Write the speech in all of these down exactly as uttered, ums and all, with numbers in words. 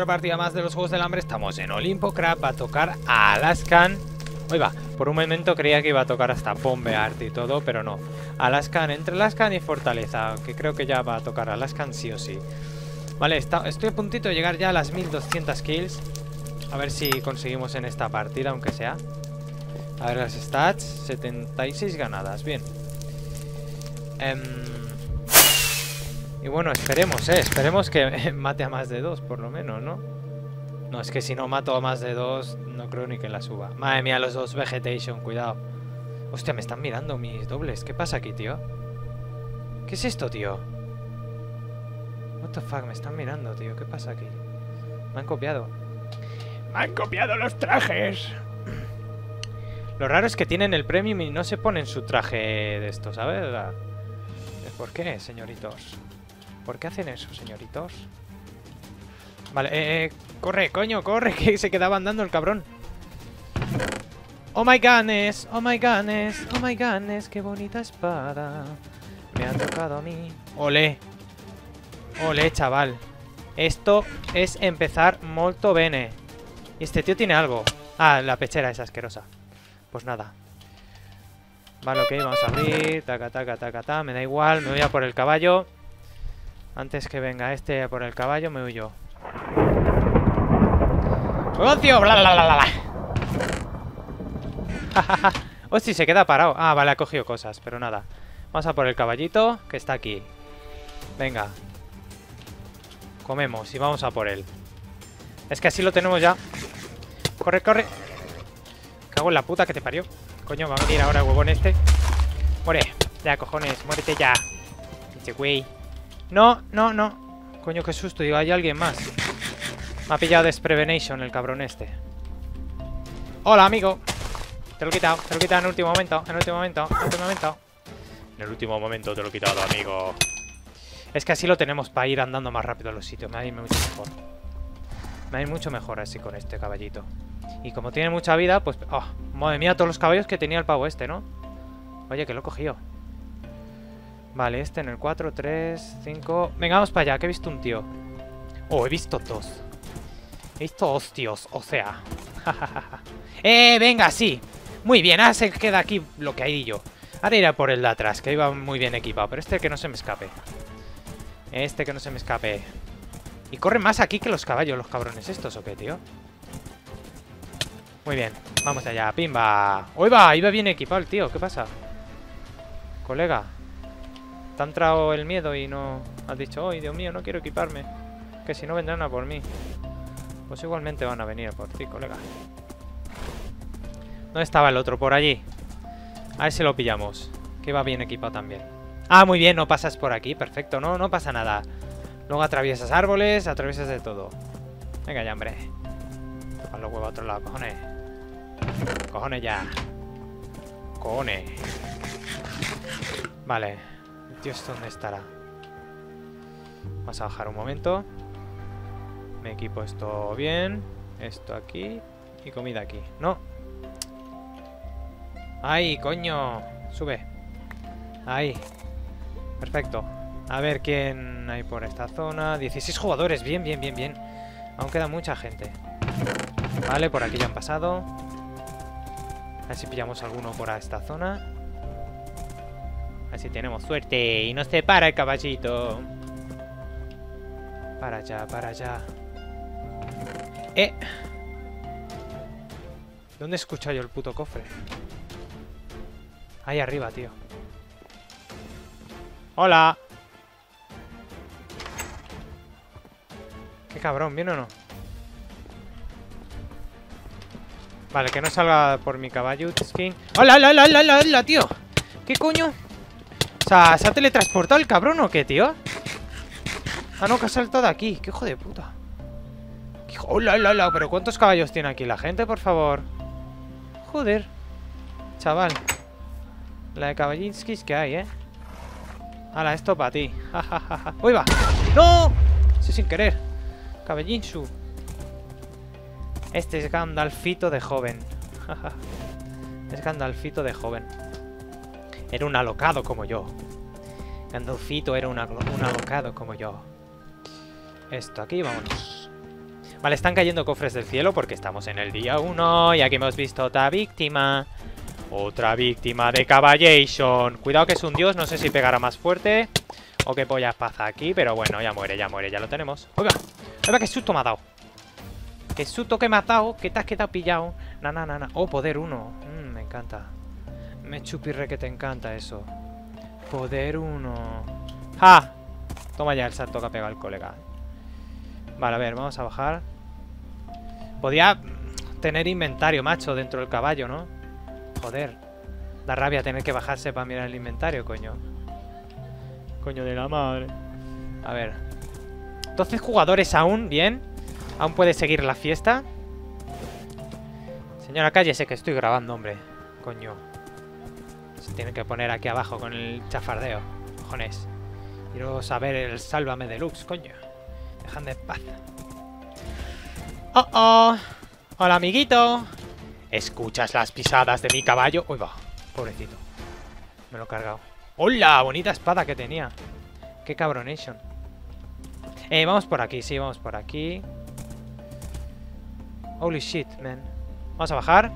otra partida más de los Juegos del Hambre. Estamos en Olimpo Crab. Va a tocar a Alaskan. Oiga, por un momento creía que iba a tocar hasta Bombeart y todo, pero no. Alaskan, entre Alaskan y Fortaleza, que creo que ya va a tocar Alaskan sí o sí. Vale, está, estoy a puntito de llegar ya a las mil doscientas kills. A ver si conseguimos en esta partida, aunque sea. A ver las stats. setenta y seis ganadas, bien. Um, y bueno, esperemos, eh. Esperemos que mate a más de dos, por lo menos, ¿no? No, es que si no mato a más de dos, no creo ni que la suba. Madre mía, los dos Vegetation, cuidado. Hostia, me están mirando mis dobles. ¿Qué pasa aquí, tío? ¿Qué es esto, tío? What the fuck, me están mirando, tío. ¿Qué pasa aquí? Me han copiado. ¡Me han copiado los trajes! Lo raro es que tienen el premium y no se ponen su traje de esto, ¿sabes? ¿Por qué, señoritos? ¿Por qué hacen eso, señoritos? Vale, eh, eh, corre, coño, corre, que se quedaba andando el cabrón. Oh my goodness, oh my goodness, oh my goodness, qué bonita espada. Me ha tocado a mí. Olé. Olé, chaval. Esto es empezar molto bene. Y este tío tiene algo. Ah, la pechera es asquerosa. Pues nada. Vale, ok, vamos a abrir. Taca, taca, taca, taca. Me da igual, me voy a por el caballo. Antes que venga este a por el caballo, me huyo. ¡Negocio! ¡Bla, bla, bla, bla! Hostia, se queda parado. Ah, vale, ha cogido cosas, pero nada. Vamos a por el caballito, que está aquí. Venga. Comemos y vamos a por él. Es que así lo tenemos ya. Corre, corre. Cago en la puta que te parió. Coño, va a venir ahora el huevón este. Muere. Ya, cojones, muérete ya. Pinche güey. No, no, no. Coño, qué susto. Digo, hay alguien más. Me ha pillado Desprevenation el cabrón este. Hola, amigo. Te lo he quitado, te lo he quitado en el último momento. En el último momento, en el último momento. En el último momento te lo he quitado, amigo. Es que así lo tenemos para ir andando más rápido a los sitios. Me va a ir mucho mejor. Me va a ir mucho mejor así con este caballito. Y como tiene mucha vida, pues... Oh, madre mía, todos los caballos que tenía el pavo este, ¿no? Oye, que lo he cogido. Vale, este en el cuatro, tres, cinco... Venga, vamos para allá, que he visto un tío. Oh, he visto dos. He visto dos tíos, o sea... ¡Eh, venga, sí! Muy bien, ahora se queda aquí bloqueadillo. Ahora iré por el de atrás, que iba muy bien equipado. Pero este que no se me escape. Este que no se me escape. Y corren más aquí que los caballos, los cabrones estos, ¿o qué, tío? Muy bien, vamos allá, pimba. ¡Uy, va! Iba bien equipado el tío, ¿qué pasa? Colega, te ha entrado el miedo y no... Has dicho, ¡ay, Dios mío, no quiero equiparme! Que si no vendrán a por mí. Pues igualmente van a venir a por ti, colega. ¿Dónde estaba el otro? Por allí. A ver si lo pillamos. Que va bien equipado también. Ah, muy bien, no pasas por aquí, perfecto. No, no pasa nada. Luego atraviesas árboles, atraviesas de todo. Venga ya, hombre. Toca los huevos a otro lado, cojones. Cojones ya. Cojones. Vale. El tío, ¿esto dónde estará? Vamos a bajar un momento. Me equipo esto bien. Esto aquí. Y comida aquí. No. ¡Ay, coño! Sube. Ahí. Perfecto. A ver quién hay por esta zona. dieciséis jugadores. Bien, bien, bien, bien. Aún queda mucha gente. Vale, por aquí ya han pasado. A ver si pillamos alguno por esta zona. A ver si tenemos suerte. Y no se para el caballito. Para allá, para allá. Eh. ¿Dónde he escuchado yo el puto cofre? Ahí arriba, tío. ¡Hola! Qué cabrón, ¿viene o no? Vale, que no salga por mi caballo skin. ¡Hola, hola, hola, hola, hola, tío! ¿Qué coño? O sea, ¿se ha teletransportado el cabrón o qué, tío? Ah, no, que ha saltado de aquí. ¡Qué hijo de puta! ¡Qué hijo... ¡Hola, hola, hola! ¿Pero cuántos caballos tiene aquí la gente, por favor? Joder. Chaval. La de caballinskis que hay, ¿eh? Hala, esto para ti. ¡Uy, va! ¡No! Sí, sin querer. Caballinsu. Este es Gandalfito de joven. Es Gandalfito de joven. Era un alocado como yo. Gandalfito era una, un alocado como yo. Esto aquí, vámonos. Vale, están cayendo cofres del cielo porque estamos en el día uno. Y aquí hemos visto otra víctima. Otra víctima de Caballation. Cuidado que es un dios, no sé si pegará más fuerte o qué pollas pasa aquí, pero bueno, ya muere, ya muere, ya lo tenemos. ¡Oiga! ¡Oiga, qué susto me ha dado! ¡Qué susto que me ha dado! ¿Qué te has quedado pillado? Na, na, na, na. ¡Oh, poder uno! Mm, me encanta. Me chupirre que te encanta eso. Poder uno. ¡Ja! Toma ya el salto que ha pegado el colega. Vale, a ver, vamos a bajar. Podía tener inventario, macho, dentro del caballo, ¿no? Joder. Da rabia tener que bajarse para mirar el inventario, coño. Coño de la madre. A ver. doce jugadores aún, bien. Aún puede seguir la fiesta. Señora, cállese que estoy grabando, hombre. Coño. Se tiene que poner aquí abajo con el chafardeo. Cojones. Quiero saber el Sálvame Deluxe, coño. Dejadme en paz. Oh, oh. Hola, amiguito. ¿Escuchas las pisadas de mi caballo? Uy, va. Pobrecito. Me lo he cargado. ¡Hola! Bonita espada que tenía. Qué cabronation. Eh, vamos por aquí, sí, vamos por aquí. Holy shit, man. Vamos a bajar.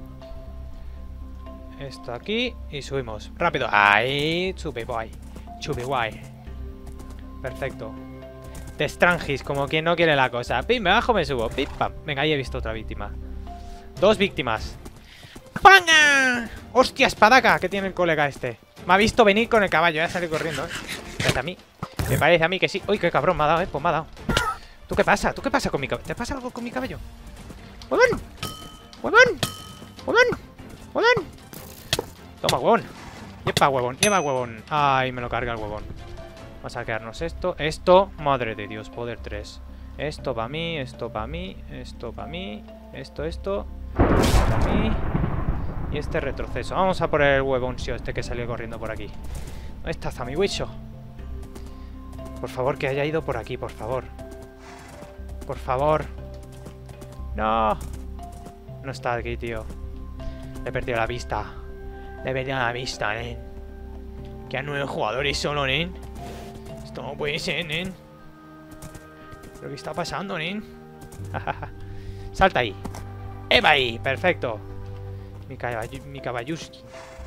Esto aquí y subimos. Rápido. Ahí, chupi guay. Chupi guay. Perfecto. De Strangis, como quien no quiere la cosa. Pim, me bajo, me subo. Pim, pam. Venga, ahí he visto otra víctima. Dos víctimas. ¡Panga! ¡Hostia, espadaca! Que tiene el colega este. Me ha visto venir con el caballo. Ya sale corriendo, ¿eh? Me parece a mí. Me parece a mí que sí. ¡Uy, qué cabrón! Me ha dado, ¿eh? Pues me ha dado. ¿Tú qué pasa? ¿Tú qué pasa con mi caballo? ¿Te pasa algo con mi caballo? ¡Huevón! ¡Huevón! ¡Huevón! ¡Huevón! Toma, huevón. Lleva huevón, lleva huevón. Ay, me lo carga el huevón. Vamos a quedarnos esto. Esto, madre de Dios, poder tres. Esto para mí, esto para mí, esto para mí, esto, esto, esto para mí. Y este retroceso. Vamos a por el huevoncio este que salió corriendo por aquí. ¿Dónde está Zamiwicho? Por favor, que haya ido por aquí, por favor. Por favor. No. No está aquí, tío. Le he perdido la vista. Le he perdido la vista, nen. Quedan nueve jugadores solo, nen. Esto no puede ser, nen. ¿Pero qué está pasando, nen? Salta ahí. ¡Eva ahí! Perfecto. Mi caballo... Mi caballuski.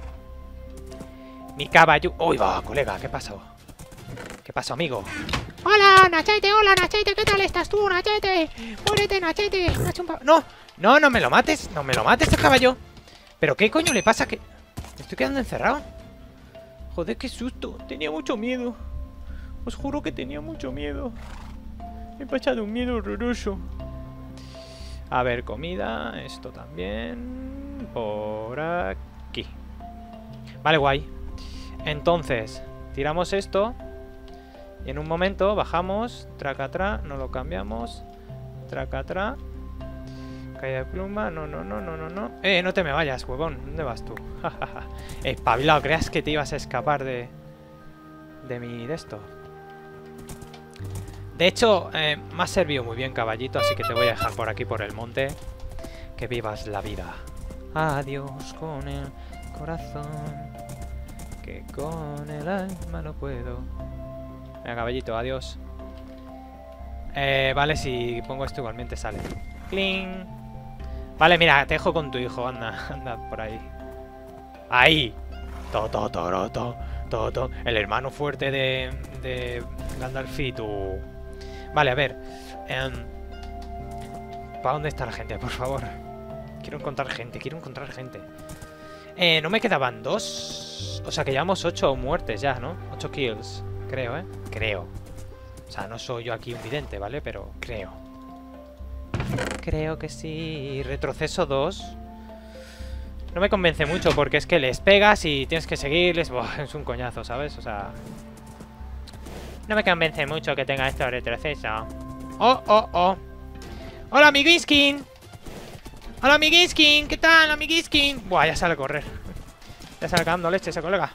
Mi caballo... ¡Uy, va, colega! ¿Qué pasó? ¿Qué pasó, amigo? Hola, Nachete, hola, Nachete, ¿qué tal estás tú, Nachete? Muérete, Nachete. No, no, no me lo mates. No me lo mates, el caballo. ¿Pero qué coño le pasa? Que me estoy quedando encerrado. Joder, qué susto. Tenía mucho miedo. Os juro que tenía mucho miedo. Me he pasado un miedo horroroso. A ver, comida. Esto también. Por aquí. Vale, guay. Entonces, tiramos esto. Y en un momento bajamos. Tracatra. No lo cambiamos. Tracatra. Caída de pluma. No, no, no, no, no, no. Eh, no te me vayas, huevón. ¿Dónde vas tú? Espabilado. ¿Creas que te ibas a escapar de... De mi... de esto? De hecho, eh, me ha servido muy bien, caballito. Así que te voy a dejar por aquí, por el monte. Que vivas la vida. Adiós con el corazón. Que con el alma no puedo. Venga, caballito, adiós. Eh, vale, si pongo esto igualmente sale. ¡Cling! Vale, mira, te dejo con tu hijo. Anda, anda por ahí. ¡Ahí! To, to, to, to, to, to. El hermano fuerte de... De... Gandalfito. Vale, a ver. Eh, ¿Para dónde está la gente, por favor? Quiero encontrar gente, quiero encontrar gente. Eh, no me quedaban dos. O sea que llevamos ocho muertes ya, ¿no? Ocho kills, creo, ¿eh? Creo. O sea, no soy yo aquí un vidente, ¿vale? Pero creo. Creo que sí. Retroceso dos. No me convence mucho porque es que les pegas y tienes que seguirles. Buah, es un coñazo, ¿sabes? O sea... No me convence mucho que tenga esto de retroceso. ¡Oh, oh, oh! ¡Hola, amiguiskin! ¡Hola, amiguiskin! ¿Qué tal, amiguiskin? Buah, ya sale a correr. Ya sale cagando leche ese colega.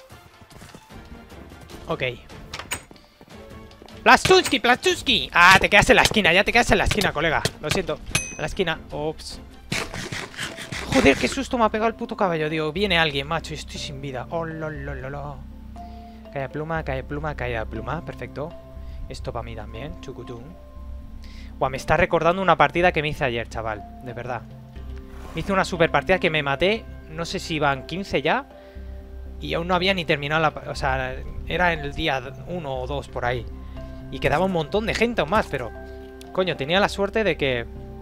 Ok. ¡Plastuski, Plastuski! Ah, te quedas en la esquina, ya te quedas en la esquina, colega. Lo siento. En la esquina. Ops. Joder, qué susto me ha pegado el puto caballo, digo. Viene alguien, macho, y estoy sin vida. Oh, lo, lo, lo, lo. Cae pluma, cae pluma, cae pluma. Perfecto. Esto para mí también. Chucutún. Buah, me está recordando una partida que me hice ayer, chaval. De verdad. Me hice una super partida que me maté. No sé si iban quince ya. Y aún no había ni terminado la... O sea, era en el día uno o dos por ahí. Y quedaba un montón de gente aún más, pero... Coño, tenía la suerte de que...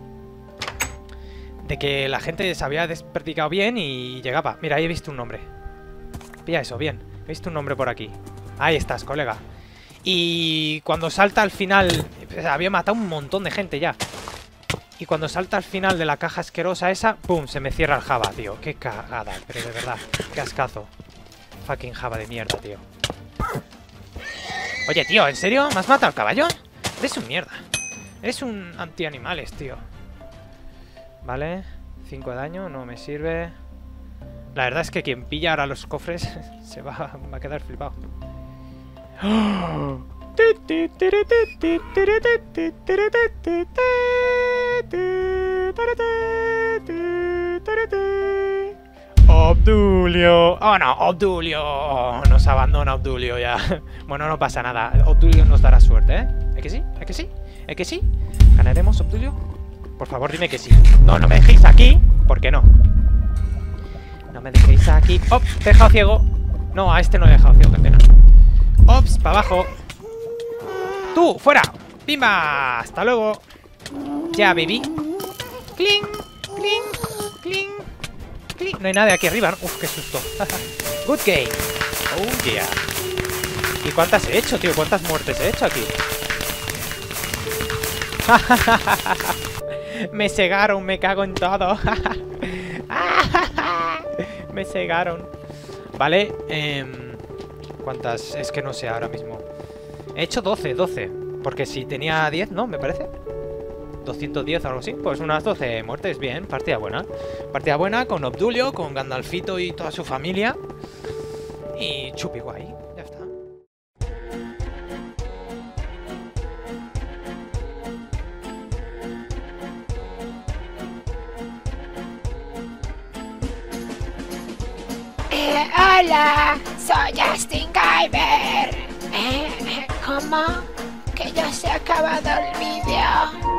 De que la gente se había desperdigado bien y llegaba. Mira, ahí he visto un nombre. Pilla eso, bien. He visto un nombre por aquí. Ahí estás, colega. Y cuando salta al final... Había matado un montón de gente ya. Y cuando salta al final de la caja asquerosa esa, ¡pum! Se me cierra el Java, tío. Qué cagada, pero de verdad. Qué ascazo. Fucking Java de mierda, tío. Oye, tío, ¿en serio? ¿Me has matado al caballo? Eres un mierda. Eres un anti-animales, tío. Vale. cinco de daño, no me sirve. La verdad es que quien pilla ahora los cofres se va, va a quedar flipado. Obdulio. Oh no, Obdulio. Oh, nos abandona Obdulio ya. Bueno, no pasa nada. Obdulio nos dará suerte, ¿eh? ¿Es que sí? ¿Es que sí? ¿Es que sí? ¿Ganaremos, Obdulio? Por favor, dime que sí. No, no me dejéis aquí. ¿Por qué no? No me dejéis aquí. ¡Oh! Te he dejado ciego. No, a este no le he dejado ciego, qué pena. ¡Ops! ¡Para abajo! ¡Tú! ¡Fuera! ¡Pimba! ¡Hasta luego! Ya, baby. ¡Cling! ¡Cling! ¡Cling! ¡Cling! No hay nadie aquí arriba, ¿no? Uf, qué susto. Good game. Oh, yeah. ¿Y cuántas he hecho, tío? ¿Cuántas muertes he hecho aquí? Me cegaron, me cago en todo. Me cegaron. Vale, eh, ¿cuántas? Es que no sé ahora mismo. He hecho doce, doce. Porque si tenía diez, ¿no? Me parece doscientos diez o algo así. Pues unas doce muertes, bien, partida buena. Partida buena con Obdulio, con Gandalfito y toda su familia. Y chupi guay, ya está. Eh, hola, soy Justin Gamer. Eh, ¿Cómo? Que ya se ha acabado el vídeo.